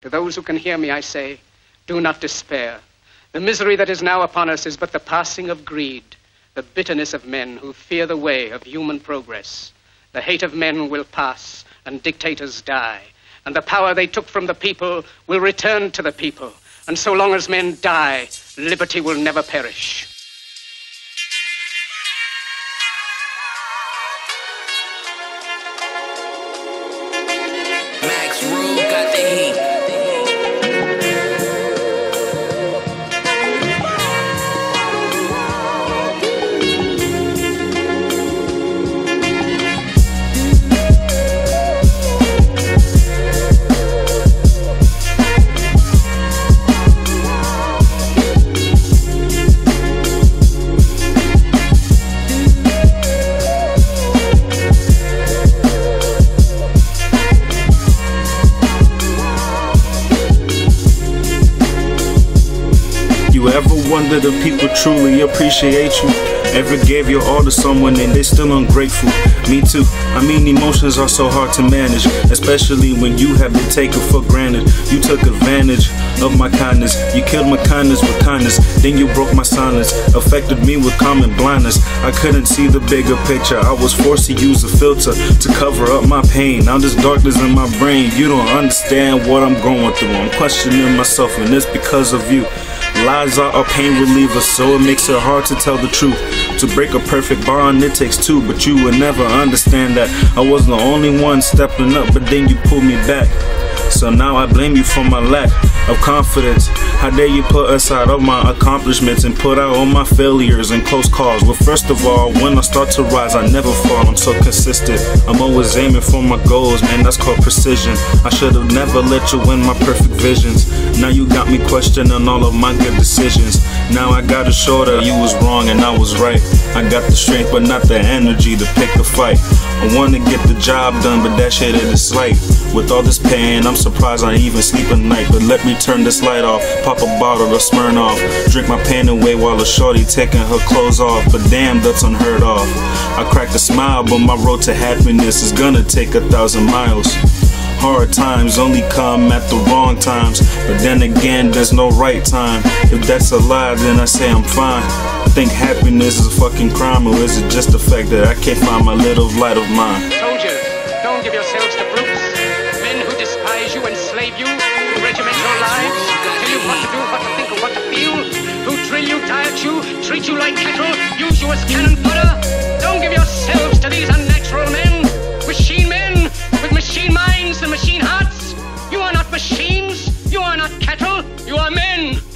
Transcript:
To those who can hear me, I say, do not despair. The misery that is now upon us is but the passing of greed, the bitterness of men who fear the way of human progress. The hate of men will pass, and dictators die, and the power they took from the people will return to the people. And so long as men die, liberty will never perish. MaxRxghBeats got the heat. You ever wondered if people truly appreciate you? Ever gave your all to someone and they still ungrateful? Me too. I mean, emotions are so hard to manage, especially when you have been taken for granted. You took advantage of my kindness. You killed my kindness with kindness. Then you broke my silence, affected me with common blindness. I couldn't see the bigger picture. I was forced to use a filter to cover up my pain. Now there's darkness in my brain. You don't understand what I'm going through. I'm questioning myself, and it's because of you. Lies are a pain reliever, so it makes it hard to tell the truth. To break a perfect bond, it takes two, but you would never understand that I was the only one stepping up, but then you pulled me back. So now I blame you for my lack of confidence. How dare you put aside all my accomplishments and put out all my failures and close calls? Well, first of all, when I start to rise, I never fall. I'm so consistent. I'm always aiming for my goals, man, that's called precision. I should have never let you win my perfect visions. Now you got me questioning all of my good decisions. Now I gotta show that you was wrong and I was right. I got the strength but not the energy to pick a fight. I wanna get the job done, but that shit it is slight. With all this pain, I'm surprised I even sleep at night. But let me turn this light off, pop a bottle of Smirnoff, drink my pain away while a shorty taking her clothes off. But damn, that's unheard of. I cracked a smile, but my road to happiness is gonna take 1,000 miles. Hard times only come at the wrong times, but then again, there's no right time. If that's a lie, then I say I'm fine. I think happiness is a fucking crime, or is it just the fact that I can't find my little light of mine? Soldiers, don't give yourselves to brutes. Men who despise you, enslave you, who regiment your lives, tell you what to do, what to think, or what to feel, who drill you, diet you, treat you like cattle, use you as cannon fodder. Don't give yourselves to these unnatural men, machine men with machine minds and machine hearts. You are not machines, you are not cattle, you are men.